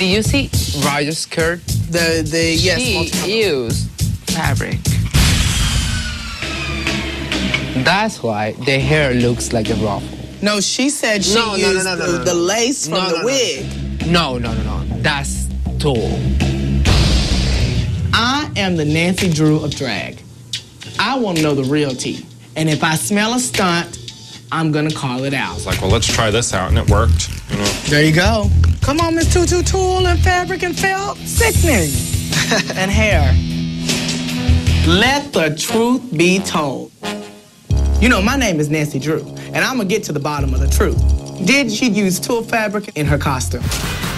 Do you see Ryder's skirt? Yes. She used fabric. That's why the hair looks like a ruffle. No, she said she used the lace from the wig. No. That's Tulle. I am the Nancy Drew of drag. I want to know the real tea. And if I smell a stunt, I'm going to call it out. I was like, well, let's try this out, and it worked. You know. There you go. Come on, Miss Tutu, Tulle and fabric and felt. Sickening. And hair. Let the truth be told. You know, my name is Nancy Drew, and I'm going to get to the bottom of the truth. Did she use Tulle fabric in her costume?